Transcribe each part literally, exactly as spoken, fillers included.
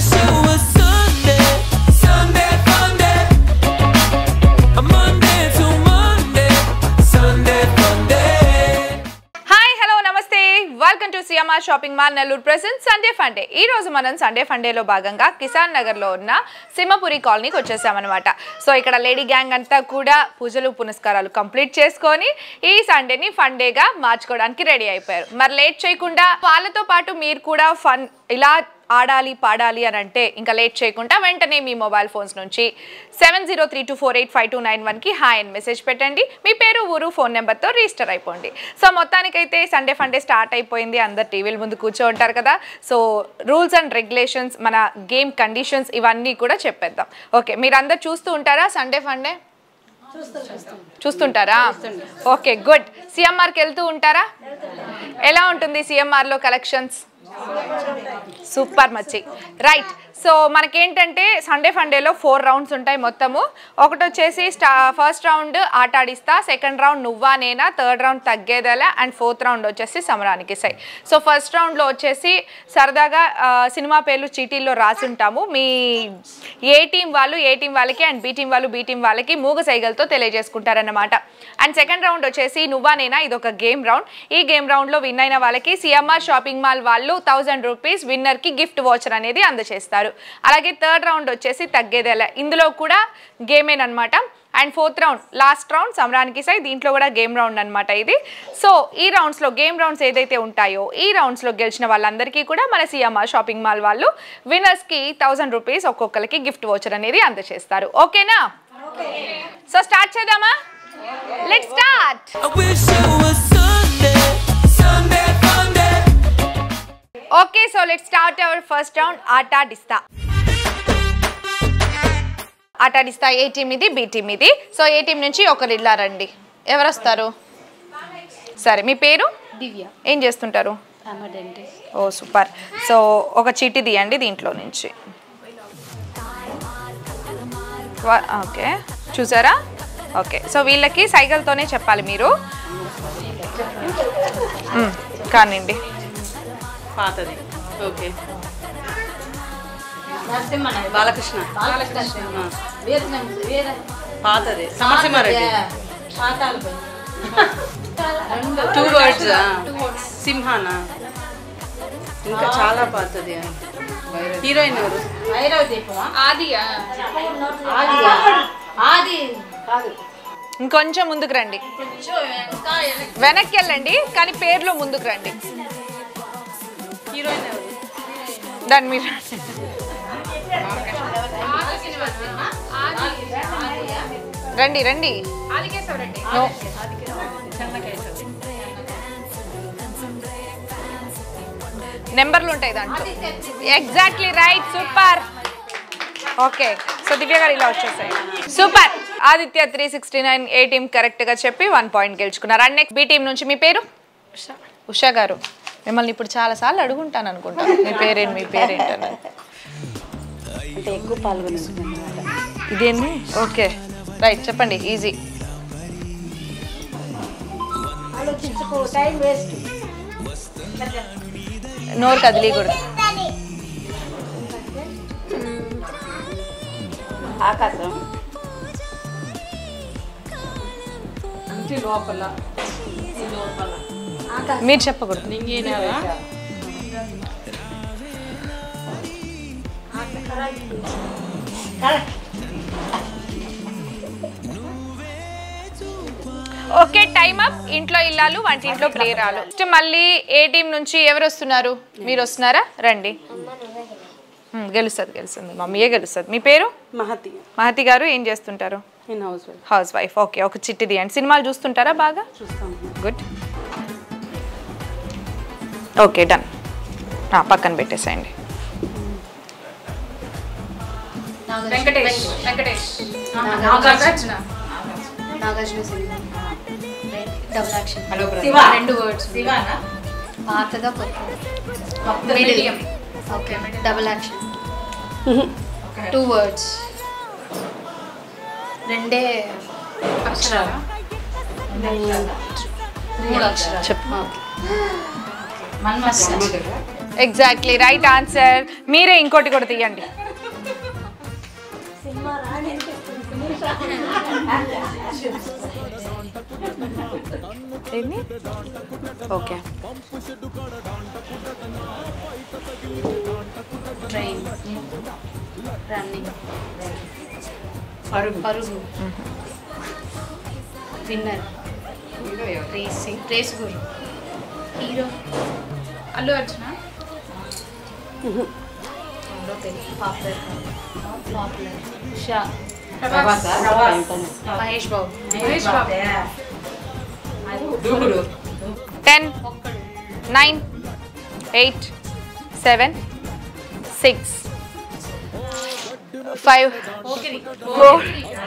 wish it was Sunday, Sunday Funday, a Monday to Monday, Sunday Funday. Hi, hello, namaste. Welcome to C M R Shopping Mall Nellore presents Sunday Funday. ఈ రోజు మనం Sunday funday లో భాగంగా కిసాన్ నగర్ లో ఉన్న సింహపురి కాలనీకి వచ్చేసామన్నమాట. So ఇక్కడ లేడీ గ్యాంగ్ అంతా కూడా పూజలు పునస్కారాలు కంప్లీట్ చేసుకొని ఈ సండేని ఫండేగా మార్చుకోవడానికి రెడీ అయిపోయారు. మరి లేట్ చేయకుండా వాళ్ళతో పాటు మీరు కూడా ఫన్ ఇలా ఆడాలి పాడాలి అని అంటే ఇంకా లేట్ చేయకుండా వెంటనే మీ మొబైల్ ఫోన్స్ నుంచి seven zero three two four eight five two nine వన్కి హాయ్ అని మెసేజ్ పెట్టండి. మీ పేరు ఊరు ఫోన్ నెంబర్తో రిజిస్టర్ అయిపోండి. సో మొత్తానికైతే సండే ఫండే స్టార్ట్ అయిపోయింది. అందరు టీవీల ముందు కూర్చో ఉంటారు కదా. సో రూల్స్ అండ్ రెగ్యులేషన్స్, మన గేమ్ కండిషన్స్ ఇవన్నీ కూడా చెప్పేద్దాం. ఓకే, మీరు అందరు చూస్తూ ఉంటారా సండే ఫండే? చూస్తుంటారా? Okay, good. సిఎంఆర్కి వెళ్తూ ఉంటారా? ఎలా ఉంటుంది సిఎంఆర్లో కలెక్షన్స్? సూపర్ మచ్చి. రైట్, సో మనకేంటంటే సండే ఫండేలో ఫోర్ రౌండ్స్ ఉంటాయి మొత్తము. ఒకటి వచ్చేసి స్టా ఫస్ట్ రౌండ్ ఆట ఆడిస్తా, సెకండ్ రౌండ్ నువ్వా నేనా, థర్డ్ రౌండ్ తగ్గేదెలా, అండ్ ఫోర్త్ రౌండ్ వచ్చేసి సమరానికి సై. సో ఫస్ట్ రౌండ్లో వచ్చేసి సరదాగా సినిమా పేర్లు చీటీల్లో రాసి ఉంటాము. మీ ఏ టీం వాళ్ళు ఏ టీం వాళ్ళకి అండ్ బి టీం వాళ్ళు బి టీం వాళ్ళకి మూగ సైగలతో తెలియజేసుకుంటారన్నమాట. అండ్ సెకండ్ రౌండ్ వచ్చేసి నువ్వా నేనా, ఇది ఒక గేమ్ రౌండ్. ఈ గేమ్ రౌండ్లో విన్ అయిన వాళ్ళకి సిఎంఆర్ షాపింగ్ మాల్ వాళ్ళు థౌజండ్ రూపీస్ విన్నర్కి గిఫ్ట్ వాచర్ అనేది అందజేస్తారు. అలాగే థర్డ్ రౌండ్ వచ్చేసి తగ్గేదెలా, ఇందులో కూడా గేమేనమాట. And fourth round last round సమరానికి సై, దీంట్లో కూడా గేమ్ రౌండ్ అనమాట ఇది. సో ఈ రౌండ్స్లో గేమ్ రౌండ్స్ ఏదైతే ఉంటాయో ఈ రౌండ్స్లో గెలిచిన వాళ్ళందరికీ కూడా మన సిఎంఆర్ షాపింగ్ మాల్ వాళ్ళు విన్నర్స్కి థౌజండ్ రూపీస్ ఒక్కొక్కరికి గిఫ్ట్ వాచర్ అనేది అందజేస్తారు. ఓకేనా? సో స్టార్ట్ చేద్దామా? Let's start. Okay, so let's start our first round. ఆట ఆడిస్తా. ఆట ఆడిస్తా ఏ టీం ఇది, బి టీం ఇది. సో ఏ టీం నుంచి ఒకరు ఇలా రండి. ఎవరు వస్తారు? సరే, మీ పేరు? దివ్య. ఏం చేస్తుంటారు? ఓ సూపర్. సో ఒక చీటీ తీయండి దీంట్లో నుంచి. ఓకే, చూసారా? ఓకే, సో వీళ్ళకి సైకిల్తోనే చెప్పాలి మీరు. కానివ్వండి. పాతది. ఓకే, బాలకృష్ణ. పాతది. సమరసింహారెడ్డి. Two words. సింహానా? ఇంకా చాలా పాతది. హీరోయిన్ ఎవరు? ఇంకొంచెం ముందుకు రండి. వెనక్కి వెళ్ళండి కానీ పేర్లో ముందుకు రండి. హీరోయిన్ ఎవరు? దాని మీరు రండి రండి. నెంబర్లు ఉంటాయి దాంట్లో. Exactly right, super. Okay, so Divya గారు ఇలా వచ్చేసాయి. Super. Aditya three sixty nine A team కరెక్ట్గా చెప్పి వన్ పాయింట్ గెలుచుకున్నారు. అండ్ నెక్స్ట్ బి టీం నుంచి మీ పేరు? ఉషా గారు. మిమ్మల్ని ఇప్పుడు చాలా సార్లు అడుగుంటాను అనుకుంటా మీ పేరేంటి మీ పేరేంటని. ఇదేంటి? ఓకే రైట్, చెప్పండి. ఈజీ. నోరు కదిలీకూడదు. ఆకాశం. లోపల మీరు చెప్పకూడదు. Okay, time up. ఇంట్లో ఇల్లాలు, వంటింట్లో ప్రేరాలు. మళ్ళీ ఏ టీం నుంచి ఎవరు వస్తున్నారు? మీరు వస్తున్నారా? రండి. గెలుస్తుంది గెలుస్తుంది మమ్మీయే గెలుస్తుంది. మీ పేరు? మహతి. మహతి గారు ఏం చేస్తుంటారు? House wife. House wife. Okay, ఒక చిట్టి తీయండి. సినిమాలు చూస్తుంటారా బాగా? చూస్తాను. గుడ్. Okay, done. పక్కన పెట్టేసేయండి. వెంకటేష్. వెంకటేష్. నాగార్జున. నాగార్జున సినిమా. Double action. రెండు వర్డ్స్. శివానా? పాతదా కొత్త? Medium. Okay, double action. Two words. రెండే అక్షరాలు. మూడు అక్షరాలు. చెప్పు. Exactly right answer. మీరే ఇంకోటి కూడా తీయండి. ఓకే ట్రైన్ రన్నింగ్ పరుగు పరుగు విన్నర్ రేసింగ్ రేస్ గురు hero Allu Arjuna popular popular షా Prabhas Mahesh Babu Mahesh Babu Dookudu ten nine eight seven six five four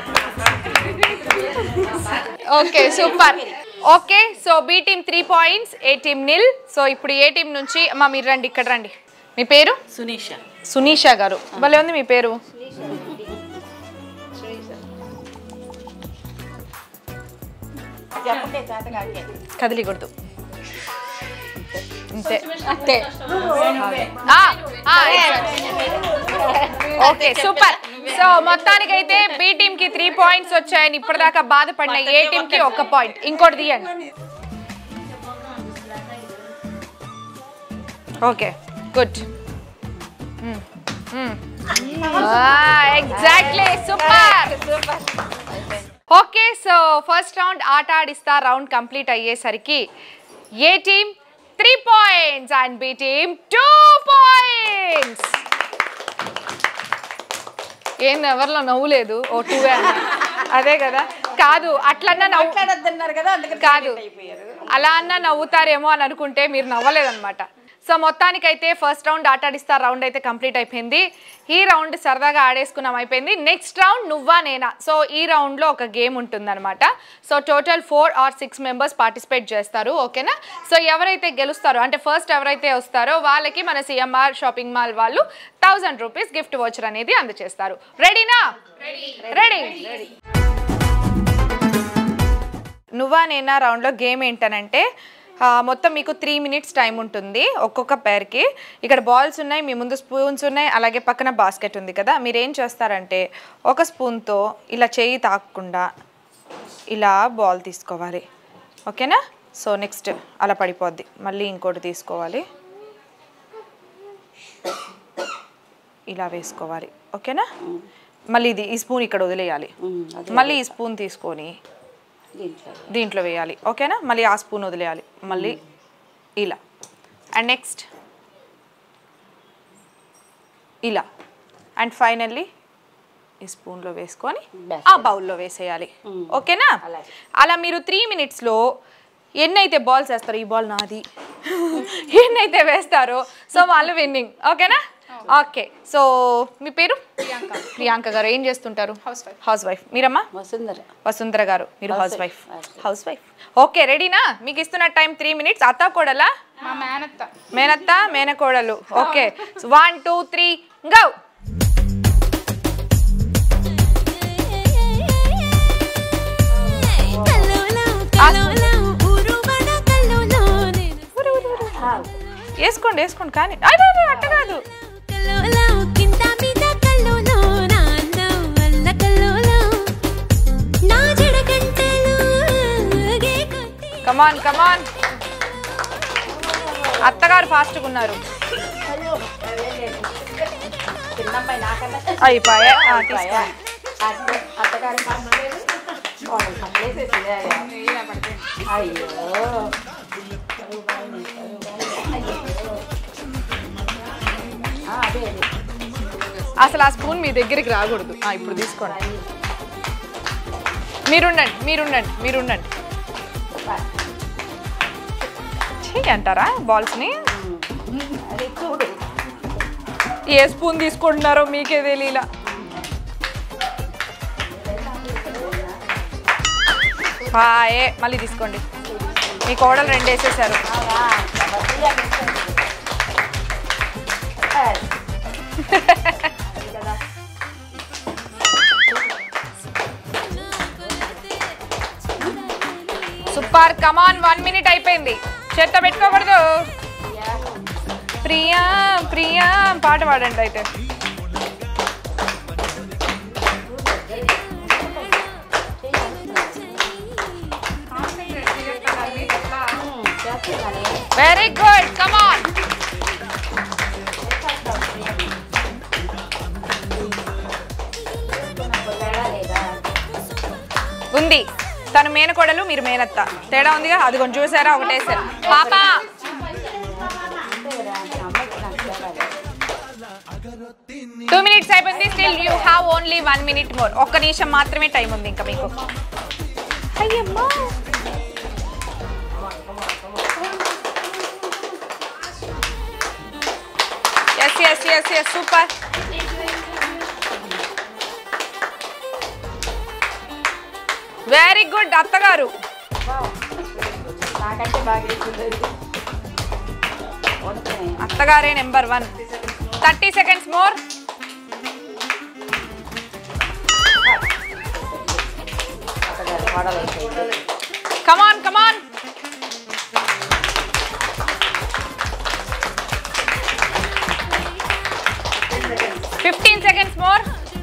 okay super. Okay so B team three points, A team nil. So ఇప్పుడు A team నుంచి అమ్మా మీరు రండి, ఇక్కడ రండి. మీ పేరు? సునీష. సునీషా గారు. భలే ఉంది మీ పేరు. కదిలికూడదు అంతే అంతే. Okay super. సో మొత్తానికైతే బి టీమ్ కి త్రీ పాయింట్స్ వచ్చాయని ఇప్పటిదాకా బాధపడిన ఏ టీమ్ కి ఒక పాయింట్. ఇంకోటి తీయండి. Okay good. Exactly super. Okay so first round ఆట ఆడిస్తా రౌండ్ కంప్లీట్ అయ్యేసరికి A team three points and B team two points. ఏం ఎవరిలో నవ్వులేదు? ఓ టూ అదే కదా. కాదు అట్లన్నా నవ్వు కాదు అలా అన్నా నవ్వుతారేమో అని అనుకుంటే మీరు నవ్వలేదన్నమాట. సో మొత్తానికైతే ఫస్ట్ రౌండ్ ఆటాడిస్తా రౌండ్ అయితే కంప్లీట్ అయిపోయింది. ఈ రౌండ్ సరదాగా ఆడేసుకున్నాం అయిపోయింది. నెక్స్ట్ రౌండ్ నువ్వా నేనా. సో ఈ రౌండ్లో ఒక గేమ్ ఉంటుందన్నమాట. So total four or six members participate చేస్తారు. ఓకేనా. సో ఎవరైతే గెలుస్తారో అంటే ఫస్ట్ ఎవరైతే వస్తారో వాళ్ళకి మన సిఎంఆర్ షాపింగ్ మాల్ వాళ్ళు థౌజండ్ రూపీస్ గిఫ్ట్ వోచర్ అనేది అందజేస్తారు. రెడీనా? రెడీ. నువ్వా నేనా రౌండ్లో గేమ్ ఏంటనంటే మొత్తం మీకు త్రీ మినిట్స్ టైం ఉంటుంది ఒక్కొక్క పేర్కి. ఇక్కడ బాల్స్ ఉన్నాయి, మీ ముందు స్పూన్స్ ఉన్నాయి, అలాగే పక్కన బాస్కెట్ ఉంది కదా. మీరు ఏం చేస్తారంటే ఒక స్పూన్తో ఇలా చేయి తాకకుండా ఇలా బాల్ తీసుకోవాలి. ఓకేనా. సో నెక్స్ట్ అలా పడిపోద్ది. మళ్ళీ ఇంకోటి తీసుకోవాలి, ఇలా వేసుకోవాలి. ఓకేనా. మళ్ళీ ఇది ఈ స్పూన్ ఇక్కడ వదిలేయాలి. మళ్ళీ ఈ స్పూన్ తీసుకొని దీంట్లో వేయాలి. ఓకేనా. మళ్ళీ ఆ స్పూన్ వదిలేయాలి, మళ్ళీ ఇలా. అండ్ నెక్స్ట్ ఇలా. అండ్ ఫైనల్లీ ఈ స్పూన్లో వేసుకొని ఆ బౌల్లో వేసేయాలి. ఓకేనా. అలా మీరు త్రీ మినిట్స్లో ఎన్నైతే బాల్స్ వేస్తారో, ఈ బాల్ నాది, ఎన్నైతే వేస్తారో సో వాళ్ళు విన్నింగ్. ఓకేనా. ఓకే సో మీ పేరు? ప్రియాంక. ప్రియాంక గారు. ఏం చేస్తుంటారు? House wife. House wife. మీరమ్మా? వసుంధర. వసుంధర గారు. మీరు house wife. House wife. Okay రెడీనా? మీకు ఇస్తున్న టైం త్రీ మినిట్స్. అత్త కోడలా? మా మేనత్త. మేనత్త మేనకోడలు. Okay one two three go. వేసుకోండి వేసుకోండి కానీ అట్ట కాదు. కమాన్ కమాన్. అత్తగారు ఫాస్ట్గా ఉన్నారు. అయిపోయా. అసలు ఆ స్పూన్ మీ దగ్గరికి రాకూడదు. ఇప్పుడు తీసుకోండి. మీరుండండి మీరుండండి మీరుండండి చెయ్యి అంటారా బాల్స్ని? ఏ స్పూన్ తీసుకుంటున్నారో మీకే తెలియలా. ఏ మళ్ళీ తీసుకోండి. మీ కోడలు రెండు వేసేసారు. సూపర్. కమాన్. వన్ మినిట్ అయిపోయింది. చేత్తో పెట్టుకోకూడదు. ప్రియా ప్రియా పాట పాడండి అయితే. Very good, come on. ఉంది, తను మేనకోడలు మీరు మేనత్త, తేడా ఉందిగా. అది కొంచెం చూసారా, ఒకటేసారు. పాప టూ మినిట్స్ అయిపోయింది. Still you have only one minute more. ఒక్క నిమిషం మాత్రమే టైం ఉంది ఇంకా మీకు. అయ్యమ్మా, yes yes yes yes super. Very good అత్తగారు. అత్తగారే number one. Thirty seconds more. Come on come on. Fifteen seconds more.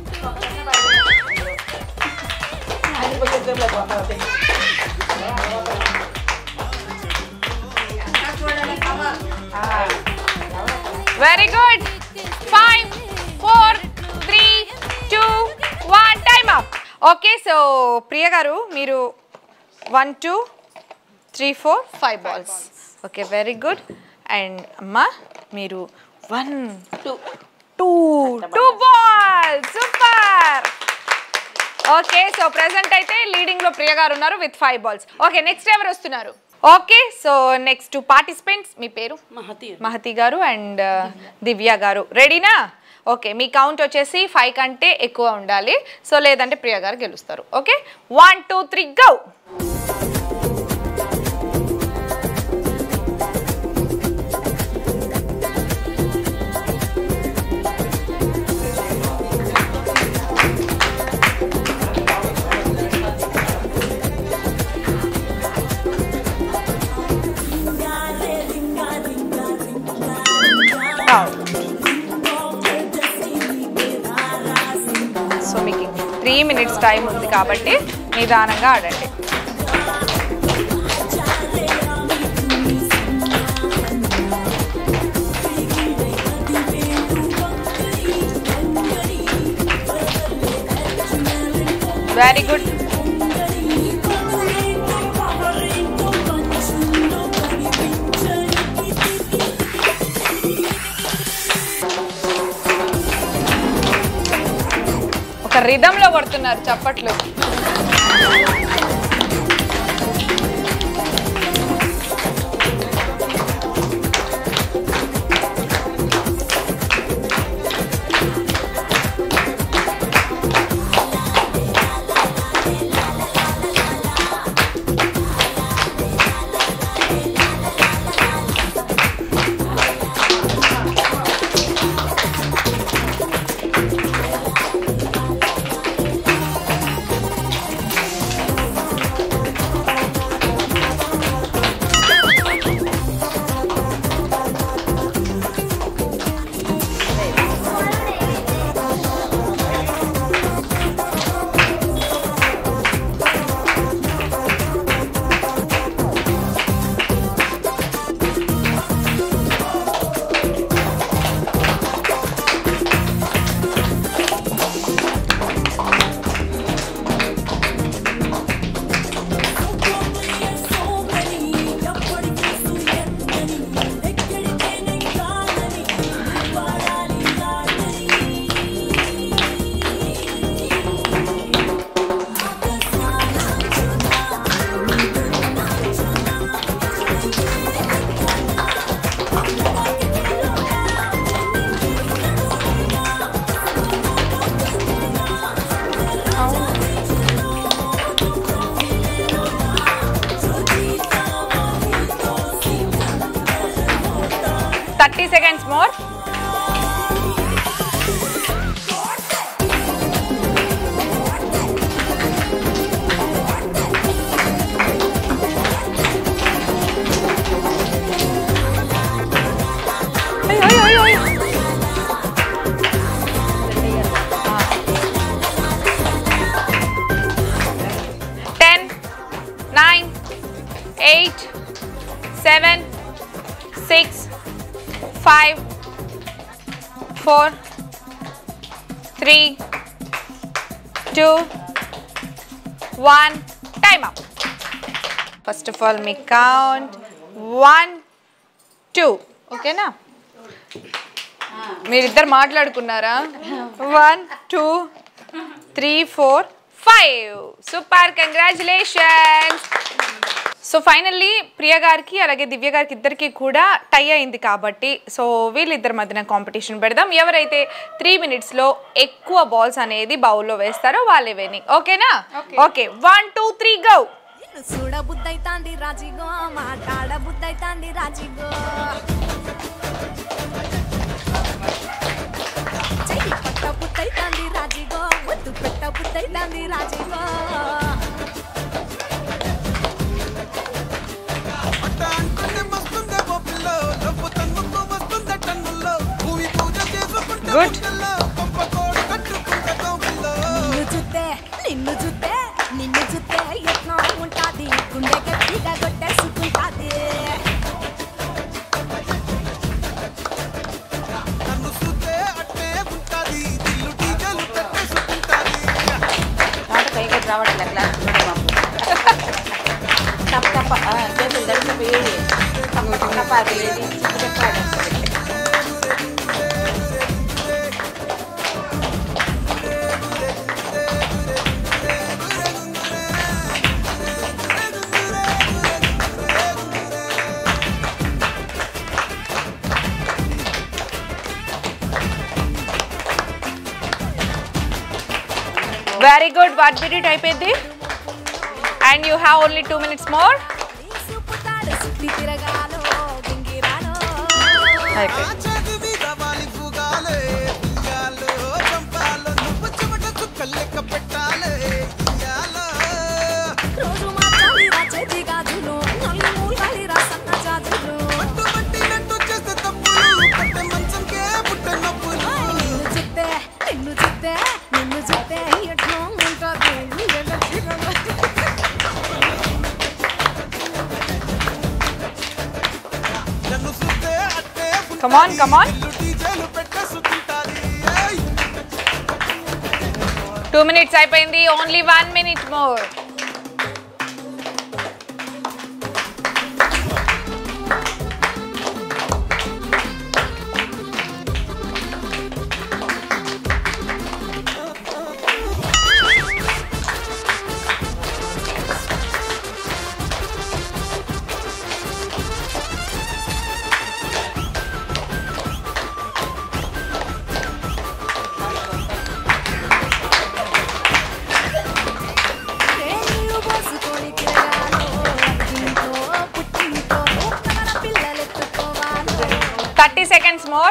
Very good. Five four three two one time up. Okay, so Priya గారు మీరు one two three four five balls. Okay, very good. And అమ్మా మీరు one two two two balls. Super. Okay, so present అయితే leading లో ప్రియ గారు ఉన్నారు with five balls. Okay, next ఎవరు వస్తున్నారు? Okay, so next two participants. మీ పేరు? మహతి. మహతి గారు అండ్ దివ్య గారు. రెడీనా? ఓకే, మీ కౌంట్ వచ్చేసి ఫైవ్ కంటే ఎక్కువ ఉండాలి. సో లేదంటే ప్రియ గారు గెలుస్తారు. Okay, one two three go. So మీకు త్రీ మినిట్స్ టైం ఉంది కాబట్టి నిదానంగా ఆడండి. Very good. ఒక రిథంలో కొడుతున్నారు చప్పట్లు. thirty seconds more. Seven six five four three two one time up. First of all మీ కౌంట్ వన్ టూ. ఓకేనా? మీరిద్దరు మాట్లాడుకున్నారా? One two three four five. Super, congratulations. So finally Priya గారికి అలాగే దివ్య గారికి ఇద్దరికి కూడా టై అయింది కాబట్టి సో వీళ్ళిద్దరి మధ్యన కాంపిటీషన్ పెడదాం. ఎవరైతే త్రీ మినిట్స్లో ఎక్కువ బాల్స్ అనేది బౌల్లో వేస్తారో వాళ్ళే విన్నింగ్. ఓకేనా? Okay, one two three go. చూడ బుద్ధైతాంది రాజిగో, మాట్లాడ బుద్ధైతాంది రాజిగో, చెయ్యి పట్ట బుద్ధైతాంది రాజిగో, ముద్దు పెట్ట బుద్ధైతాంది రాజిగో. గుడ్. నిన్ను చూస్తే నిన్ను చూస్తే నిన్ను చూస్తే ఎట్లా ఉంటాది, గుండె గట్టిగా కొట్టేసుకుంటాది. పైకి రావట్లే క్లాస్ తప్ప తప్ప చేతులు దడిచిపోయి తప్ప తప్ప అది చెప్పాడు. Very good. What did it type it? And you have only two minutes more. Come on, come on. Two minutes అయిపోయింది. Only one minute more. thirty seconds more.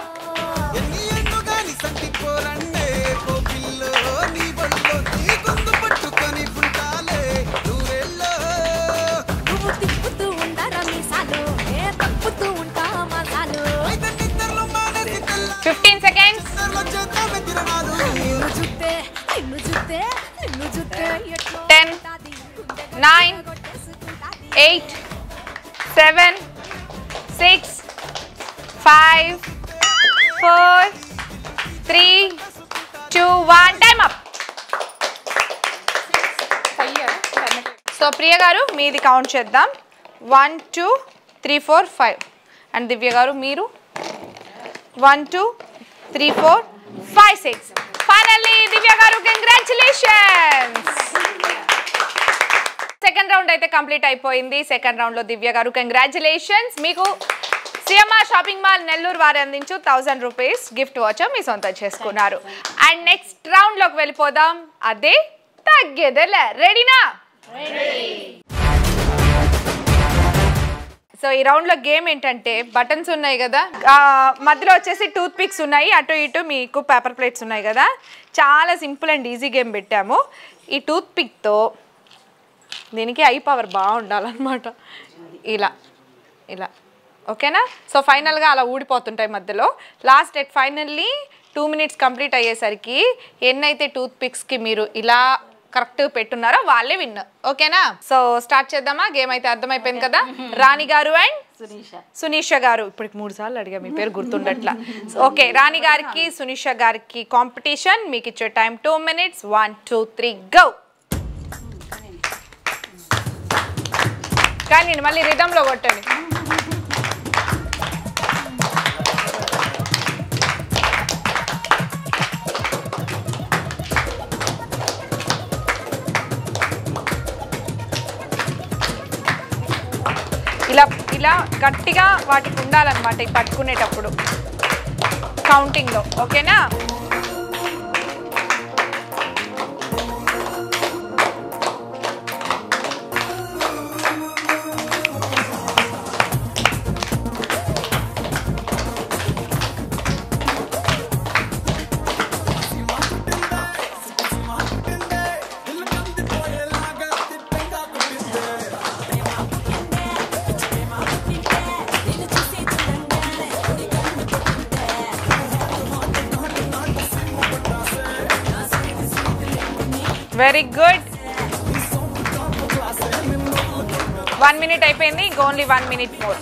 fifteen seconds. ten, nine, eight, seven, six, five, four, three, two, one. Time up. So Priya గారు మీది count చేద్దాం. One two three four five. And Divya గారు మీరు one two three four five six. Finally Divya గారు congratulations. Second round అయితే complete అయిపోయింది. Second రౌండ్లో దివ్య గారు కంగ్రాచులేషన్స్. మీకు సిఎంఆర్ షాపింగ్ మాల్ నెల్లూరు వారు అందించు థౌజండ్ రూపీస్ గిఫ్ట్ వాచర్ మీ సొంతం చేసుకున్నారు. అండ్ నెక్స్ట్ రౌండ్లోకి వెళ్ళిపోదాం. అదే తగ్గేదేలే. రెడీనా? సో ఈ రౌండ్లో గేమ్ ఏంటంటే బటన్స్ ఉన్నాయి కదా, మధ్యలో వచ్చేసి టూత్ పిక్స్ ఉన్నాయి, అటు ఇటు మీకు పేపర్ ప్లేట్స్ ఉన్నాయి కదా. చాలా సింపుల్ అండ్ ఈజీ గేమ్ పెట్టాము. ఈ టూత్ పిక్తో దీనికి ఐ పవర్ బాగుండాలన్నమాట. ఇలా ఇలా ఓకేనా? సో ఫైనల్గా అలా ఊడిపోతుంటాయి మధ్యలో. Last at finally two minutes complete అయ్యేసరికి ఎన్నైతే టూత్ పిక్స్కి మీరు ఇలా కరెక్ట్ పెట్టున్నారో వాళ్ళే విన్. ఓకేనా? సో స్టార్ట్ చేద్దామా? గేమ్ అయితే అర్థమైపోయింది కదా. రాణి గారు అండ్ సునీష గారు, ఇప్పటికి మూడు సార్లు అడిగా మీ పేరు గుర్తుండట్లా. ఓకే, రాణి గారికి సునీష గారికి కాంపిటీషన్. మీకు ఇచ్చే time two minutes. One two three go. కానీ మళ్ళీ రిధంలో కొట్టండి. ఇలా ఇలా గట్టిగా వాటికి ఉండాలన్నమాట ఈ పట్టుకునేటప్పుడు కౌంటింగ్లో. ఓకేనా? Very good. వన్ మినిట్ అయిపోయింది. ఇంక only one minute more.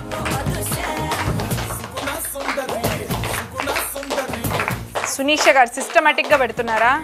Sunisha గారు సిస్టమేటిక్ గా పెడుతున్నారా?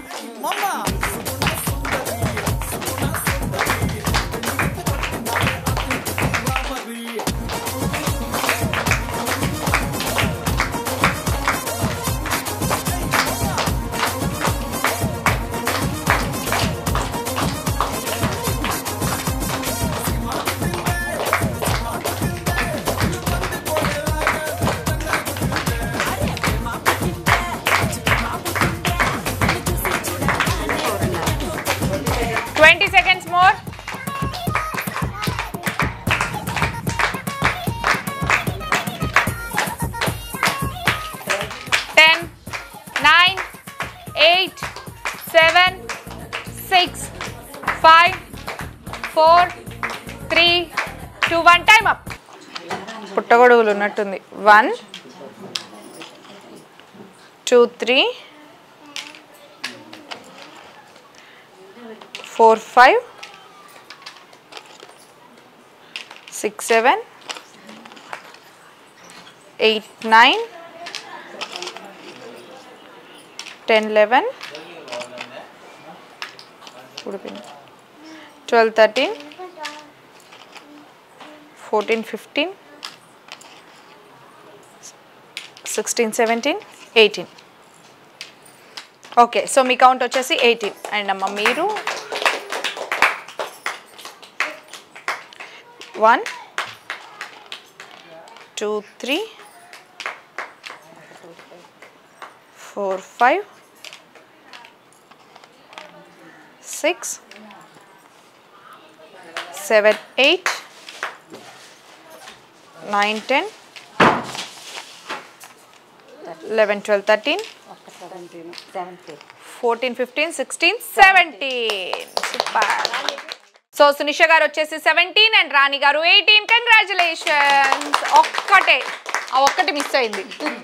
twenty seconds more. ten, nine, eight, seven, six, five, four, three, two, one. Time up. పుట్టగొడుగులు ఉన్నట్టుంది. One two three four five six seven eight nine ten eleven twelve thirteen fourteen fifteen sixteen seventeen eighteen. Okay, so మీ count వచ్చేసి eighteen. And అమ్మ మీరు one two three four five six seven eight nine ten eleven twelve thirteen fourteen fifteen sixteen seventeen. Super. So Sunisha గారు వచ్చేసి seventeen and రాణి గారు eighteen. Congratulations. ఒక్కటే ఆ ఒక్కటి మిస్ అయింది.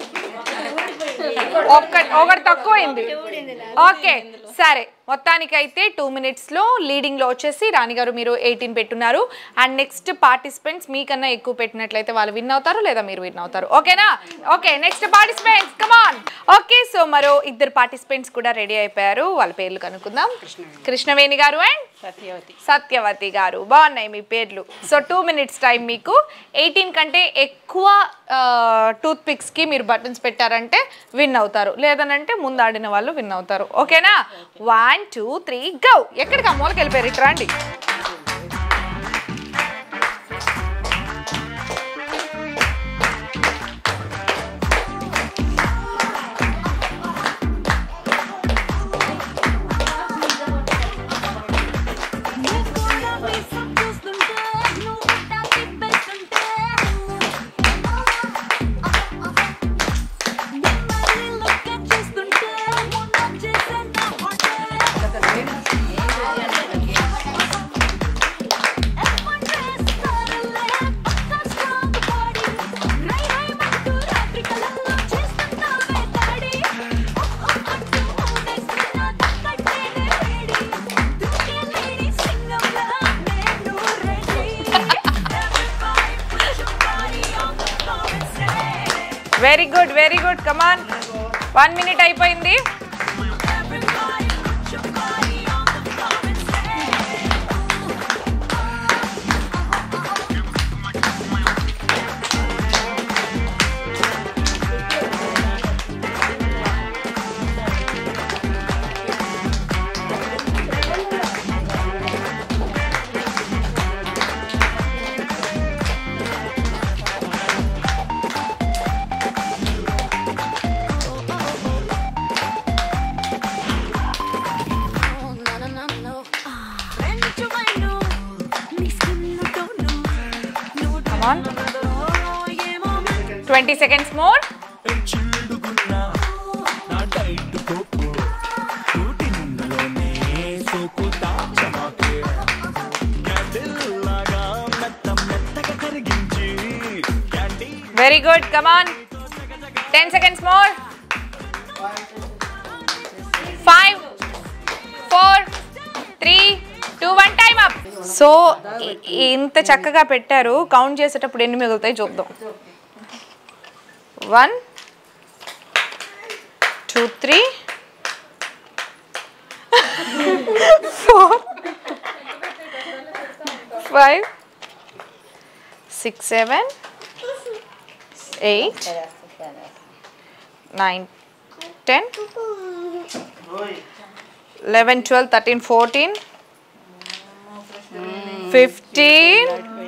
ఒక్కటి ఒకటి తక్కువైంది. ఓకే సరే, మొత్తానికైతే టూ మినిట్స్లో లీడింగ్లో వచ్చేసి రాణి గారు మీరు ఎయిటీన్ పెట్టున్నారు. అండ్ నెక్స్ట్ పార్టిసిపెంట్స్ మీకన్నా ఎక్కువ పెట్టినట్లయితే వాళ్ళు విన్ అవుతారు, లేదా మీరు విన్ అవుతారు. ఓకేనా? Okay, next participants come on. Okay, so మరో ఇద్దరు పార్టిసిపెంట్స్ కూడా రెడీ అయిపోయారు. వాళ్ళ పేర్లు కనుక్కుందాం. కృష్ణవేణి గారు అండ్ సత్యవతి సత్యవతి గారు. బాగున్నాయి మీ పేర్లు. సో టూ మినిట్స్ టైం మీకు. ఎయిటీన్ కంటే ఎక్కువ టూత్ పిక్స్కి మీరు బటన్స్ పెట్టారంటే విన్ అవుతారు, లేదనంటే ముందు ఆడిన వాళ్ళు విన్ అవుతారు. ఓకేనా? One two three go. ఎక్కడికి అమ్మోళ్ళకి వెళ్ళిపోయారు, ఇట్రా అండి. Very good very good come on one minute అయిపోయింది twenty seconds more. Very good, come on. ten seconds more. five, four, three, two, one, time up. So, ఇంత చక్కగా పెట్టారు కౌంట్ చేసేటప్పుడు ఎన్ని మిగులుతాయి చూద్దాం one two three four five six seven eight nine ten eleven twelve thirteen fourteen fifteen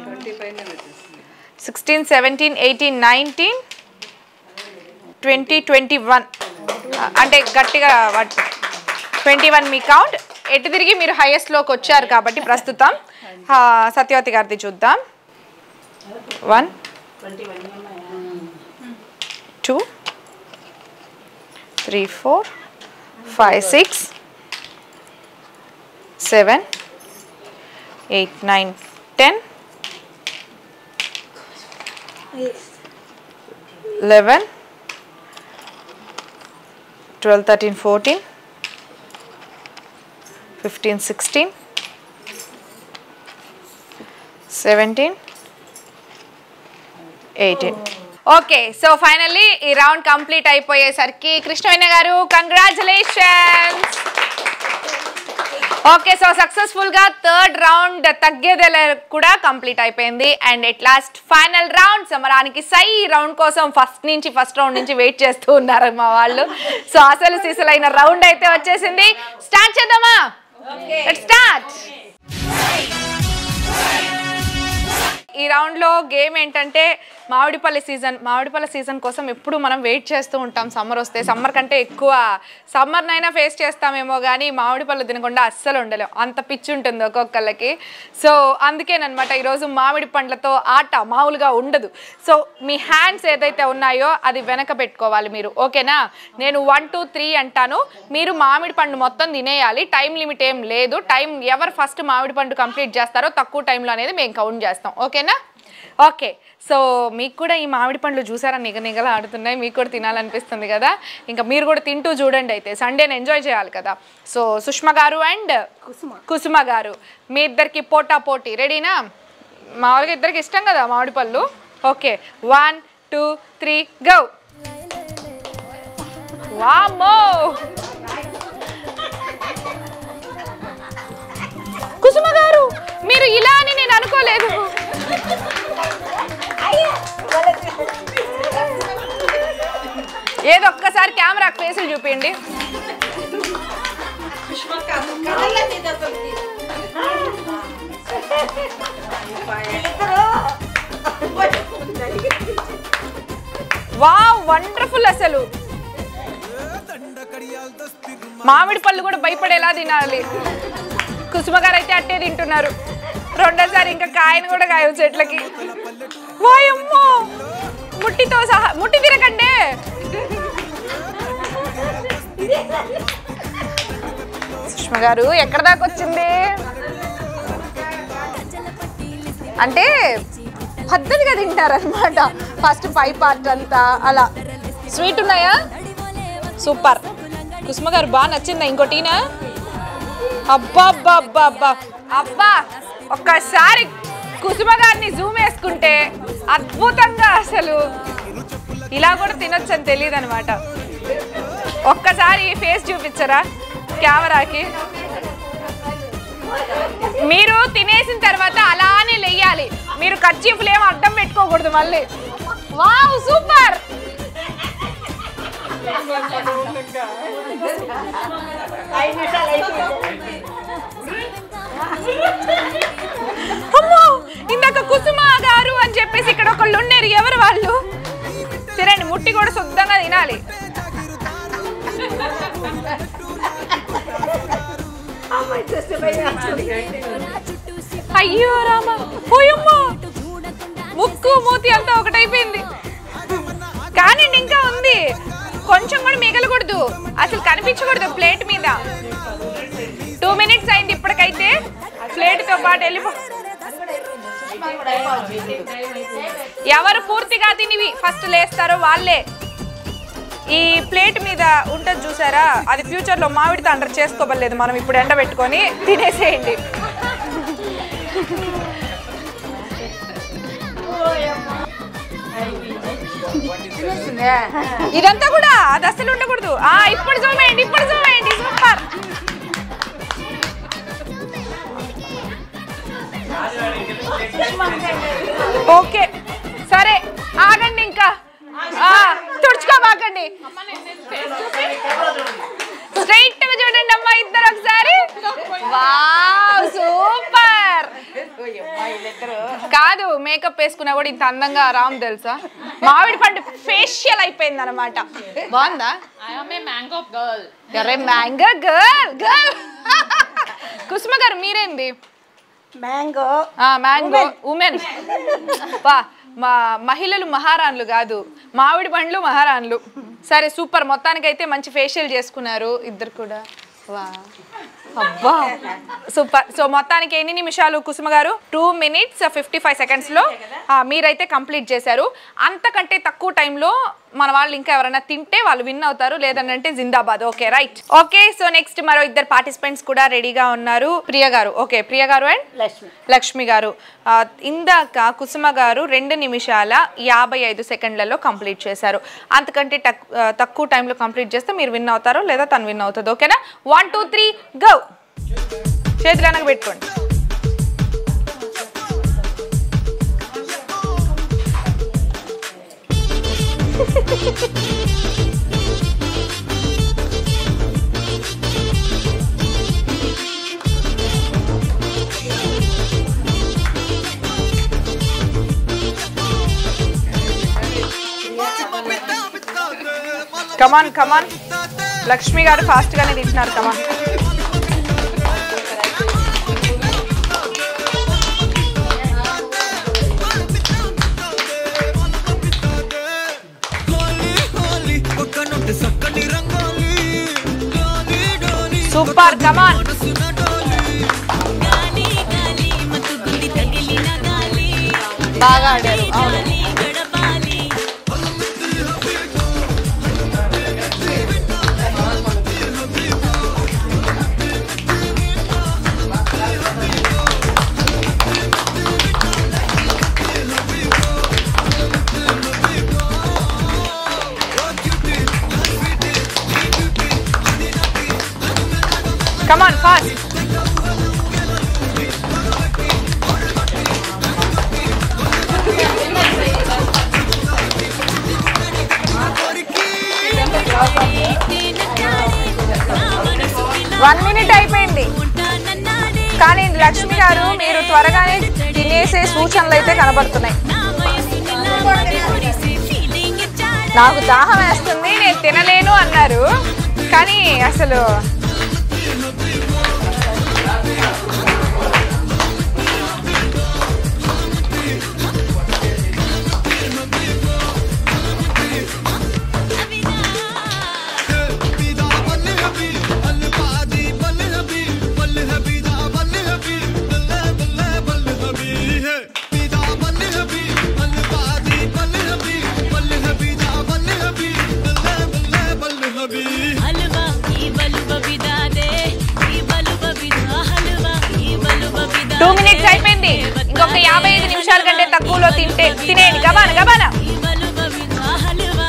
sixteen seventeen eighteen nineteen twenty twenty-one అంటే గట్టిగా twenty one మీ count ఎటు తిరిగి మీరు హైయెస్ట్లోకి వచ్చారు కాబట్టి ప్రస్తుతం సత్యవతి గారిది చూద్దాం one two three four five six seven eight nine ten eleven twelve thirteen fourteen fifteen sixteen seventeen eighteen okay so finally ఈ రౌండ్ కంప్లీట్ అయిపోయేసరికి కృష్ణవేణి గారు కంగ్రాచులేషన్స్ ఓకే సో సక్సెస్ఫుల్ గా థర్డ్ రౌండ్ తగ్గేదేలే కూడా కంప్లీట్ అయిపోయింది and at last final round సమరానికి సై round కోసం ఫస్ట్ నుంచి ఫస్ట్ రౌండ్ నుంచి వెయిట్ చేస్తూ ఉన్నారు మా వాళ్ళు సో అసలు సిసలైన రౌండ్ అయితే వచ్చేసింది స్టార్ట్ చేద్దామా లెట్స్ స్టార్ట్ ఈ రౌండ్లో గేమ్ ఏంటంటే మామిడిపల్లి సీజన్ మామిడిపల్లి సీజన్ కోసం ఎప్పుడు మనం వెయిట్ చేస్తూ ఉంటాం సమ్మర్ వస్తే సమ్మర్ కంటే ఎక్కువ సమ్మర్నైనా ఫేస్ చేస్తామేమో కానీ మామిడిపళ్ళు తినకుండా అస్సలు ఉండలేం అంత పిచ్చి ఉంటుంది ఒక్కొక్కళ్ళకి సో అందుకేనమాట ఈరోజు మామిడి పండ్లతో ఆట మామూలుగా ఉండదు సో మీ హ్యాండ్స్ ఏదైతే ఉన్నాయో అది వెనక పెట్టుకోవాలి మీరు ఓకేనా నేను వన్ టూ త్రీ అంటాను మీరు మామిడి పండు మొత్తం తినేయాలి టైం లిమిట్ ఏం లేదు టైం ఎవరు ఫస్ట్ మామిడి పండు కంప్లీట్ చేస్తారో తక్కువ టైంలో అనేది మేము కౌంట్ చేస్తాం ఓకేనా ఓకే సో మీకు కూడా ఈ మామిడి పండ్లు చూసారా నిగ నిగలా ఆడుతున్నాయి మీకు కూడా తినాలనిపిస్తుంది కదా ఇంకా మీరు కూడా తింటూ చూడండి అయితే సండేని ఎంజాయ్ చేయాలి కదా సో సుష్మా గారు అండ్ కుసుమ కుసుమ గారు మీ ఇద్దరికి పోటా పోటీ రెడీనా మామూలుగా ఇద్దరికి ఇష్టం కదా మామిడి పళ్ళు okay one two three go వామ్మో కుసుమ గారు మీరు ఇలా అని నేను అనుకోలేదు ఏదో ఒక్కసారి కెమెరా ఫేసులు చూపించండి వావ్ వండర్ఫుల్ అసలు మామిడి పళ్ళు కూడా భయపడేలా తినాలి కుసుమ గారు అయితే అట్టే తింటున్నారు రెండోసారి ఇంకా కాయను కూడా కాయ చెట్లకి ఓయమ్మో ముట్టితో సహా ముట్టి తిరగండి సుష్మా గారు ఎక్కడ దాకా వచ్చింది అంటే పద్ధతిగా తింటారనమాట ఫస్ట్ పై పార్ట్ అంతా అలా స్వీట్ ఉన్నాయా సూపర్ కుసుమ గారు బాగా నచ్చిందా ఇంకోటినా అబ్బా అబ్బా అబ్బా అబ్బా అబ్బా ఒక్కసారి కుసుమ గారిని జూమ్ వేసుకుంటే అద్భుతంగా అసలు ఇలా కూడా తినొచ్చు అని తెలియదు అనమాట. ఒక్కసారి ఫేస్ చూపించరా కెమెరాకి? మీరు తినేసిన తర్వాత అలానే లేయాలి. మీరు కర్చీఫ్లు ఏమో అడ్డం పెట్టుకోకూడదు మళ్ళీ. Wow super. అమ్మో ఇందాక కుసుమ గారు అని చెప్పేసి ఇక్కడ ఒకళ్ళు ఉన్నారు. ఎవరు వాళ్ళు? తినండి, ముట్టి కూడా శుద్ధంగా తినాలి. అయ్యో రామ, పోయమ్మా ముక్కు మూతి అంతా ఒకటైపోయింది. కానీ ఇంకా ఉంది, కొంచెం కూడా మిగలకూడదు, అసలు కనిపించకూడదు ప్లేట్ మీద. టూ మినిట్స్ అయింది ఇప్పటికైతే. ప్లేట్ తో పాటు వెళ్ళిపో. ఎవరు పూర్తిగా తినివి ఫస్ట్ లేస్తారో వాళ్ళే. ఈ ప్లేట్ మీద ఉంటుంది చూసారా, అది ఫ్యూచర్ లో మామిడి తండ్రి చేసుకోవలేదు. మనం ఇప్పుడు ఎండ పెట్టుకొని తినేసేయండి. ఇదంతా కూడా అది అసలు ఉండకూడదు. ఆ ఇప్పుడు చూమేయండి, ఇప్పుడు చూమేయండి. సూపర్. ఓకే సరే ఆగండి, ఇంకా తుడుచుకోబాకండి. స్ట్రైట్ గా చూడండి అమ్మా ఇద్దరు ఒకసారి. Wow super. కాదు మేకప్ వేసుకున్నా కూడా ఇంత అందంగా రామ్ తెలుసా? మామిడి పండు ఫేషియల్ అయిపోయింది అనమాట. బాగుందా? Mango girl. అరే మ్యాంగో గర్ల్ గర్ల్. కుసుమ గారు మీరేంది? Mango mango women. వా మా మహిళలు మహారాణులు కాదు, మామిడి పండ్లు మహారాణులు. సరే సూపర్. మొత్తానికైతే మంచి ఫేషియల్ చేసుకున్నారు ఇద్దరు కూడా. వా అబ్బా సూపర్. సో మొత్తానికి ఎన్ని నిమిషాలు కుసుమ గారు? టూ మినిట్స్ ఫిఫ్టీ ఫైవ్ సెకండ్స్లో మీరైతే కంప్లీట్ చేశారు. అంతకంటే తక్కువ టైంలో మన వాళ్ళు ఇంకా ఎవరైనా తింటే వాళ్ళు విన్ అవుతారు, లేదంటే జిందాబాద్. Okay right. Okay so next మరో ఇద్దరు పార్టిసిపెంట్స్ కూడా రెడీగా ఉన్నారు. ప్రియ గారు. ఓకే ప్రియ గారు అండ్ లక్ష్మి లక్ష్మి గారు. ఇందాక కుసుమ గారు రెండు నిమిషాల యాభై ఐదు సెకండ్లలో కంప్లీట్ చేశారు. అంతకంటే తక్కువ టైంలో కంప్లీట్ చేస్తే మీరు విన్ అవుతారు, లేదా తను విన్ అవుతుంది. ఓకేనా? One two three go. చేతులు వెనక పెట్టుకోండి. కమాన్ కమాన్. లక్ష్మి గారు ఫాస్ట్ గానే తింటున్నారు. కమాన్. సూపర్. కమాన్. బాగా ఆడారు. అవును. Come on, fast. One minute అయిపోయింది. కానీ లక్ష్మి గారు మీరు త్వరగానే తినేసే సూచనలు అయితే కనబడుతున్నాయి. నాకు దాహం వేస్తుంది, నేను తినలేను అన్నారు. కానీ అసలు టూ మినిట్స్ అయిపోయింది. ఇంకొక యాభై ఐదు నిమిషాల కంటే తక్కువలో తింటే తినేయండి. గబాన గబాన.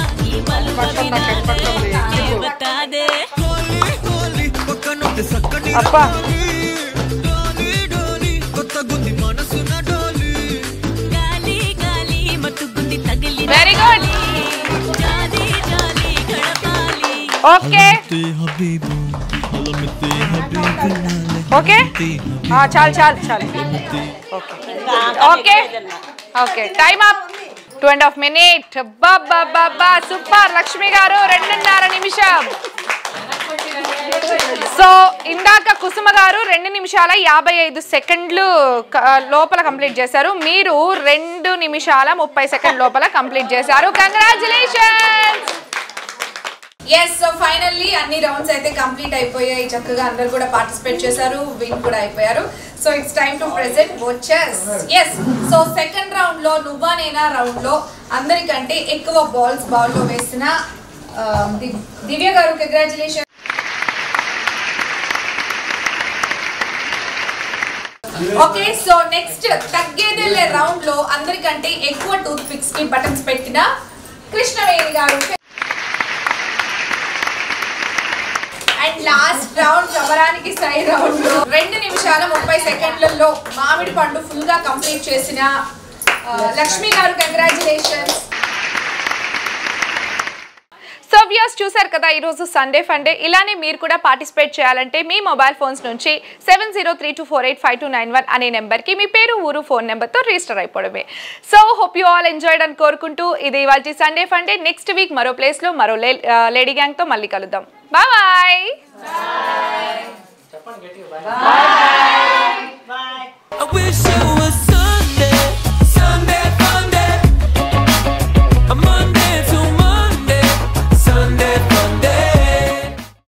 అబ్బా వెరీ గుడ్ ఓకే ఓకే చాలు చాలు చాలు okay okay time up two and half minute బాబా బాబా సూపర్ లక్ష్మి గారు రెండున్నర నిమిషం సో ఇందాక కుసుమ గారు రెండు నిమిషాల యాభై ఐదు సెకండ్లు లోపల కంప్లీట్ చేశారు మీరు రెండు నిమిషాల ముప్పై సెకండ్ లోపల కంప్లీట్ చేశారు కంగ్రాచులేషన్స్ ఎస్ సో ఫైనల్లీ అన్ని రౌండ్స్ అయితే కంప్లీట్ అయిపోయాయి చక్కగా అందరు కూడా పార్టిసిపేట్ చేశారు విన్ కూడా అయిపోయారు so it's time to present watches yes so second round లో నువ్వా నేనా రౌండ్ లో అందరికంటే ఎక్కువ బాల్స్ బాల్ లో వేసిన దివ్య గారు కంగ్రాచులేషన్ ఓకే సో నెక్స్ట్ తగ్గేదేలే రౌండ్ లో అందరికంటే ఎక్కువ టూత్ పిక్స్ కి బటన్స్ పెట్టిన కృష్ణవేణి గారు అండ్ లాస్ట్ రౌండ్ సమరానికి సై రౌండ్ లో రెండు నిమిషాల ముప్పై సెకండ్లలో మామిడి పండు ఫుల్ గా కంప్లీట్ చేసిన లక్ష్మి గారు కంగ్రాచులేషన్స్ సో వ్యూస్ చూసారు కదా ఈరోజు సండే ఫండే ఇలానే మీరు కూడా పార్టిసిపేట్ చేయాలంటే మీ మొబైల్ ఫోన్స్ నుంచి seven zero three two four eight five two nine one అనే నెంబర్కి మీ పేరు ఊరు ఫోన్ నెంబర్తో రిజిస్టర్ అయిపోవడమే so hope you all enjoyed అని కోరుకుంటూ ఇది ఇవాళ సండే ఫండే నెక్స్ట్ వీక్ మరో ప్లేస్లో మరో లేడీ గ్యాంగ్తో మళ్ళీ కలుద్దాం bye bye I wish you